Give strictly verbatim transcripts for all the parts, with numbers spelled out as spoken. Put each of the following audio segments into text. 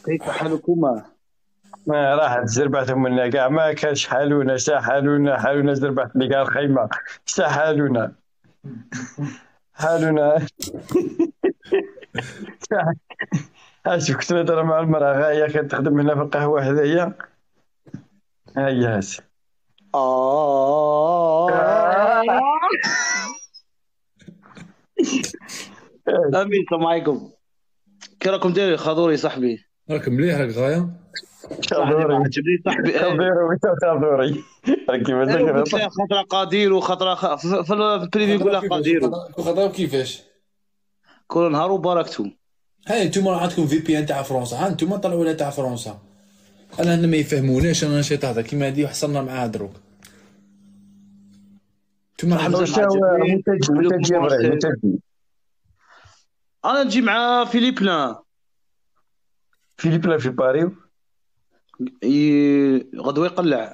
كيف حالكما؟ ما راحت زربعتهم منا كاع ما كانش حالونا سحالونا حالونا زربعت لي كاع الخيمة سحالونا حالونا. هاش كنت نهضر مع المرأة غاية كانت تخدم هنا في القهوة هذيا هاي هاس. امين السلام عليكم. كي راكم دايرين خضوري صاحبي؟ راك مليح راك غايه صاحبي ما خضوري عجبني صاحبي. ايه خضوري وتا خضوري راك كيما ايوا قلت ذكرت. لها خطره قدير وخطره خ... في في البريفي يقول لها قدير خضراو كيفاش كل نهار وبركتو. هاي انتوما عندكم في بي ان تاع فرنسا، ها انتوما طلعوا لها تاع فرنسا. انا هنا ما يفهموناش، انا شي تهضر كيما هادي وحصلنا معاها دروك. انتوما حمزة عندكم ما عجبني. متجي متجي يا بري متجي. انا نجي مع فيليب لا فيليب لا في باريو ي... غدوه يقلع.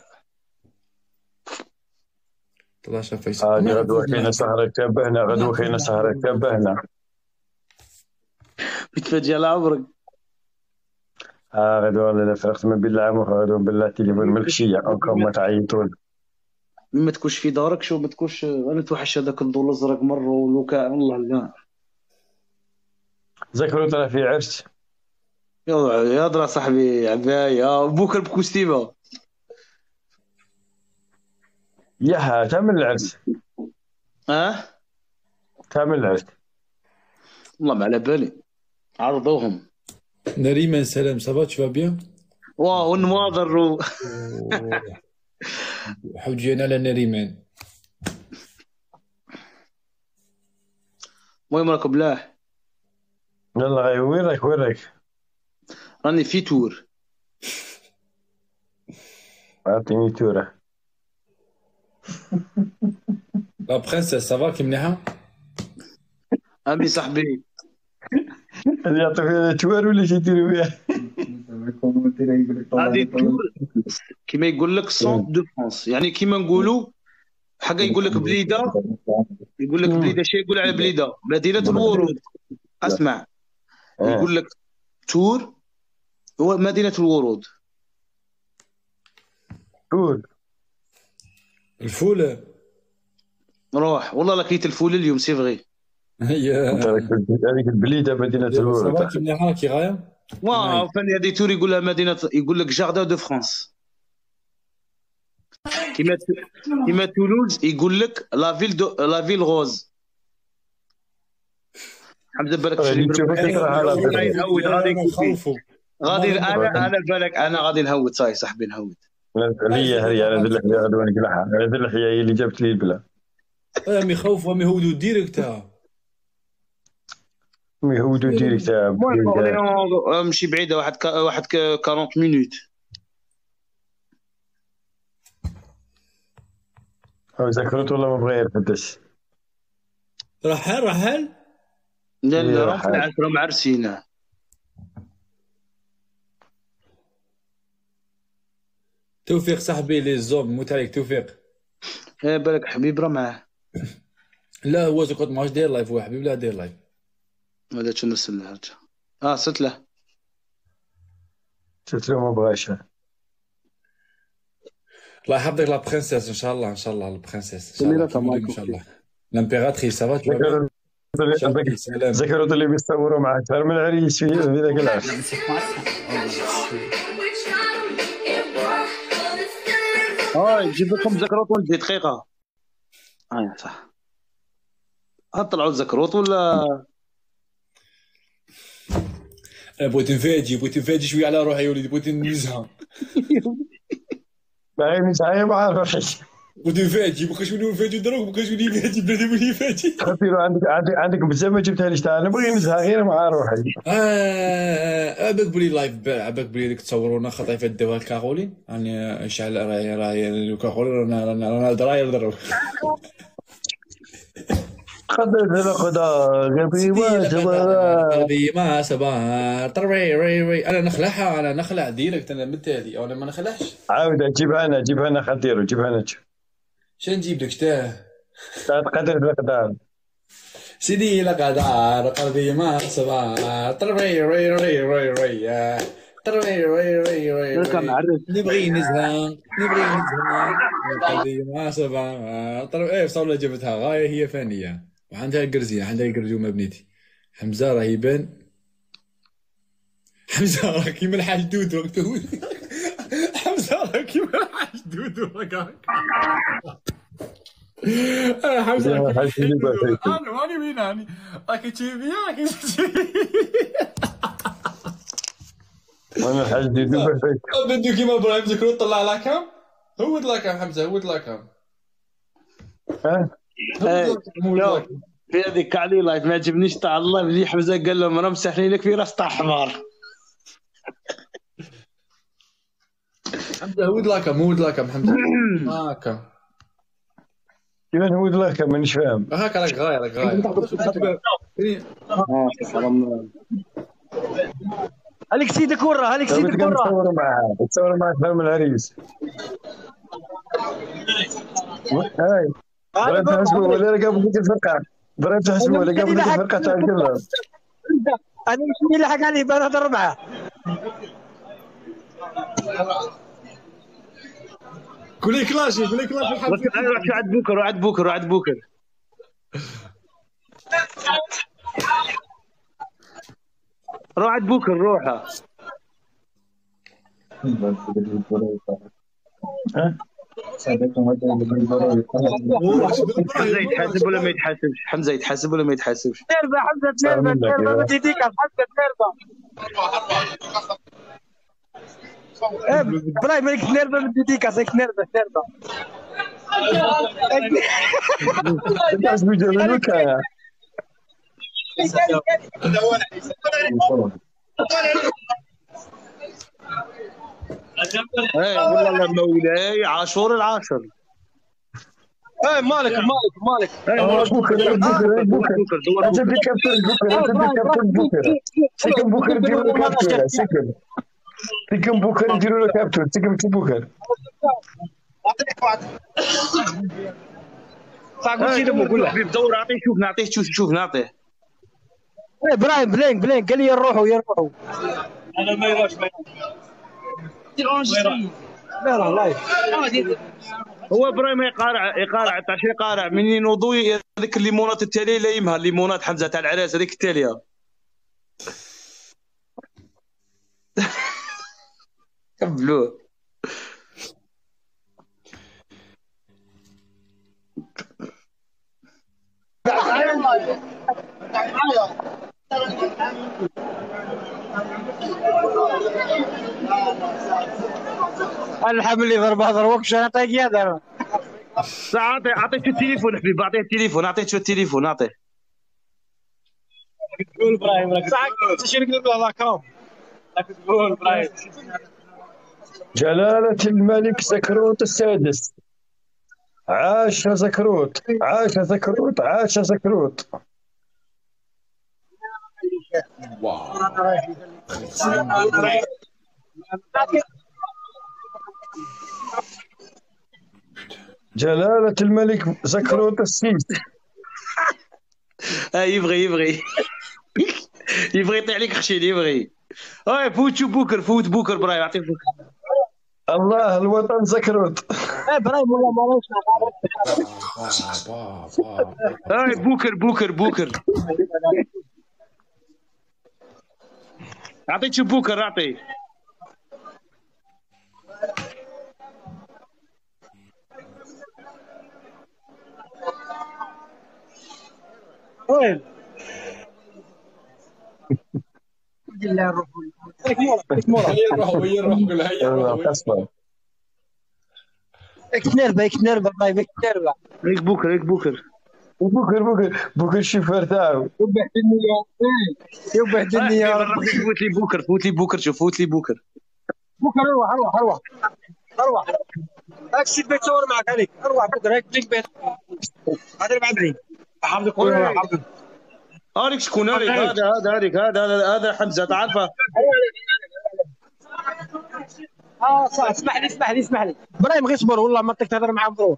طلعش فيصل. هادي غدوة كاينة سهرة كابهنا غدوة كاينة سهرة كابهنا. يتفاجئ على عمرك. اه غدوة لا فرقت من بالله عمو غدوة بالله تليفون ملكشية انكم ما تعيطون. ما تكونش في دارك شو ما تكونش. انا توحش هذاك الضوء الازرق مره ولوكا والله لا. ذكروا ترى في عرس يا يا درا صاحبي عباية بوكر بكوستيمه. ياها تعمل العرس اه تعمل العرس. والله ما على بالي. عرضوهم نريمان سلام صافا تو بيان. واو النواظر و... حوجينا على نريمان. المهم راكم بلاح. يلا غاي وين راك وين راك؟ راني في تور. اعطيني تورة. لا برنسيس صافا كي مليحه. امي صاحبي اللي يعطي فيها توار ولا شي يديروا فيها. هذه تور كيما يقول لك سونت دو فرانس، يعني كيما نقولوا حاجه يقول لك بليده، يقول لك بليده شي يقول على بليده مدينه الورود. اسمع يقول لك تور هو مدينه الورود. تور الفول روح والله لقيت الفول اليوم سي فغي. هي هذيك البليده مدينه صافا الورود. كي مليحه كي غايه. واو فاني هذه تور يقول لها مدينه، يقول لك جاردان دو فرانس. كيما كيما تولوز يقول لك لا فيل دو لا فيل غوز. حمزه بالك تشري غادي نهود غادي نخوفو غادي انا انا بالك انا غادي نهود صاي صاحبي نهود. هي هي على ذي اللحيه غدوه نقلعها على ذي اللحيه هي اللي جابت لي البلا. امي خوف امي هودو ديريكت. مي هودو ديريكت. المهم مشي بعيده واحد كا واحد أربعين مينوت. هو ذكرت والله ما بغى يرفدش. رحل رحل لا لا راهم في العشرة معرسينه. توفيق صاحبي لي زوم موت عليك توفيق. ايه بالك حبيب راه معاه. لا هو كنت ماش داير لايف هو حبيب لا داير لايف. هذا شنو نرسل له اه صرت له قلت له ما بغاش. الله يحفظك لا برنسيس ان شاء الله ان شاء الله لا برنسيس ان شاء الله ان شاء الله لامبيراتريس صافا ذكروا ذكروا اللي بيصوروا معاه تفهم العريس في ذاك العرس. هاي جيب لكم زكروت ولدي دقيقه. اه صح طلعوا زكروت ولا بغيت نفاجئ بغيت نفاجئ شويه على روحي يا وليدي بغيت ننزها. باغي نسعى مع روحي. بغيت نفاجئ بقى شنو نفاجئ دروك بقى شنو نفاجئ بنادم اللي يفاجئ. خاطر عندك عندك عندك بزاف ما جبتها ليش انا بغي نزهى غير مع روحي. اه عباك بلي لايف عباك بلي ديك تصورونا خطيفه داوها كارولين راني شعل راهي راهي كارولين رانا رانا دراير دروك. خدت هذا خدا قلبي ما سبا قلبي ما سبا طري ري ري انا نخلعها انا نخلع ديريكت انا مثالي او انا ما نخلعش. عاود جيبها انا جيبها انا خديرو جيبها انا شنو نجيب لك شتاه قدر القدر سيدي لقدر قلبي ما سبا طري ري ري ري ري وي وي وي وي راك معرف. نبغي نزهق نبغي نزهق القضية سبعة طرب ايه صولة جابتها غاية هي فانية وعندها القرزية عندها القرزومة بنيتي حمزة راه يبان حمزة راه كيما الحاج دودو حمزة راه كيما الحاج دودو حمزة يا حاج دودو. انا ماني وين اني راكي تشوفي راكي وانا الحاج دودو بدو كيما ابراهيم زكرو طلع لاكام هو لاكام حمزة هو لاكام ها لا في هذيك كاع لي لايف ما عجبنيش تاع الله بلي حمزه قال لهم راه مسحني لك في راس تاع حمار. حمزة هو لاكام هو لاكام حمزة هاكا كيفاش هو لك مانيش فاهم. هاكا راك غاية راك غاية اه حرام. هذيك سيدك ورا هذيك سيدك ورا تصور معاه تصور معاه فهم العريس. هاي ضربت حسبه ولا راه قابل لك الفرقه ضربت حسبه ولا قابل لك الفرقه تاع الكلام. انا مش اللي حق عليه بان هضر معاه. كولي كلاشي كولي كلاشي روح عند بوكر روح عند بوكر روح عند بوكر روح عند بوكر روح. حمزه يتحاسب ولا ما يتحاسبش؟ حمزه يتحاسب ولا ما يتحاسبش؟ تنربه حمزه تنربه تنربه ما تديك حمزه تنربه. براي مالك تنربه ما تديك هذيك تنربه تنربه. الناس بيجوا لك ايه والله مولاي عاشور العاشر. ايه مالك مالك مالك. اه بوكر بوكر بوكر انت في كابتن بوكر انت في كابتن بوكر سكن بوكر ديروا له كابتن سكن سكن بوكر ديروا له كابتن سكن بوكر. صح قلت لي نقول له حبيب دور اعطيه شوف نعطيه شوف شوف نعطيه. ايه برايم بلينك بلينك قال لي يروحوا يروحوا. انا ما يروحش ما يروحش لا لا لايف. هو ابراهيم يقارع يقارع تاع شي يقارع من ينوضوا هذيك الليمونات التاليه لا يمها الليمونات حمزه تاع العراس هذيك التاليه. كملوه. الحمد لله ضرب هذا وقش انا طايق يد انا. اعطي اعطيته التليفون حبيبي اعطيه التليفون اعطيته التليفون اعطيه. تقول ابراهيم راك صح شنو نقول له هذاك راك تقول ابراهيم. جلالة الملك زكروت السادس. عاش زكروت عاش زكروت عاش زكروت. واو جلالة الملك زكروت السيس. اه يبغي يبغي يبغي يطيح عليك خشيل يبغي. هاي فوت شوف بوكر فوت بوكر براي يعطيك بوكر. الله الوطن زكروت. ايه برايم والله ما هاي بوكر بوكر بوكر اعطيك شوف بوكر اعطي. وين؟ بالله الروح هيا نروح هيا نروح قول هيا نروح قصبة اكتنربه اكتنربه طيب اكتنربه. هيك بوكر هيك بوكر بوكر بوكر بوكر الشوفير تاعو. يبعد الدنيا يبعد الدنيا. فوت لي بوكر فوت لي بوكر شوف فوت لي بوكر. بوكر اروح اروح اروح اروح هاك سيد بيت صور معك عليك اروح بوكر هيك بلينك بيت هذا مع بعيد. حمدك وين حمدك؟ هذيك شكون هذيك هذا هذا هذيك هذا هذا حمزه تعرفه. اه صح اسمح لي اسمح لي اسمح لي ابراهيم غير اصبر والله ما طيق تهضر معاه مضروب.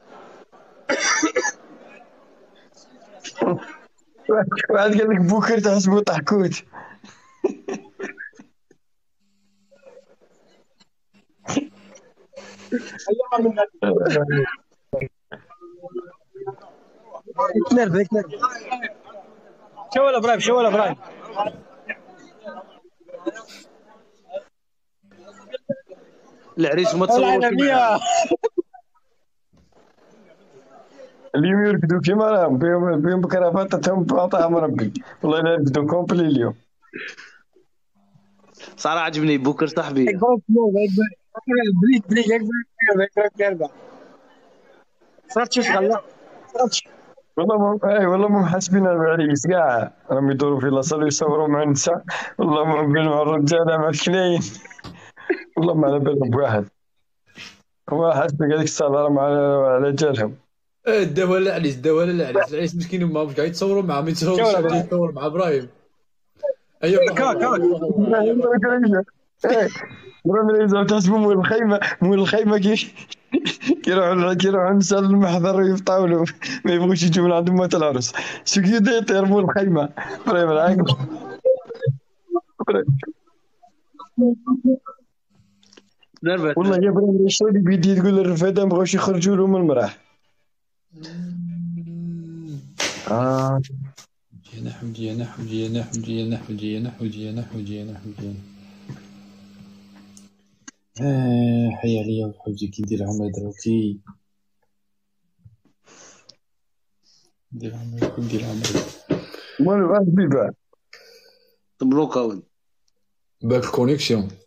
واحد قال لك بوكر تحسبو طحكوت. يتنرفز يتنرفز. شو ولا ابراهيم شو ولا ابراهيم. العريس ما تصوروش العالمية. اليوم يرقدوا كيما راهم بهم بهم بكرافاتهم بطعم ربي والله لا يرقدوا كومبلي اليوم. صراحه عجبني بوكر صاحبي. بليد بليد يكبر. صارت شو شغله؟ والله ما اي والله ما حاسبين على العريس كاع راهم يدوروا في لاصال ويصوروا مع النساء والله ما بينهم الرجاله مع الكلاين والله ما على بالهم بواحد هو حاسب هذيك الصاله مع على جالهم. ايه داو العريس داو العريس العريس مسكين ما مش قاعد يتصوروا معاه ما يتصوروا قاعد يتصور مع ابراهيم. ايوه كاك كاك مرة إذا تحسبوا مول الخيمة مول الخيمة كي كيروحوا كيروحوا النساء المحضر ويفطعوا له ما يبغوش يجوا من عند أمة العروس شو كي يطير مول الخيمة إبراهيم العاقل. والله يا إبراهيم الشادي بيدي تقول الرفادة ما بغاوش يخرجوا لهم المراح. آه نحو جي نحو جي نحو جي نحو جي نحو جي نحو جي نحو جي آه حي عليا وحوجي كي ندير عمري دروكي ندير عمري ندير عمري مال بعد بيبان مبروك اول باك الكونيكسيون.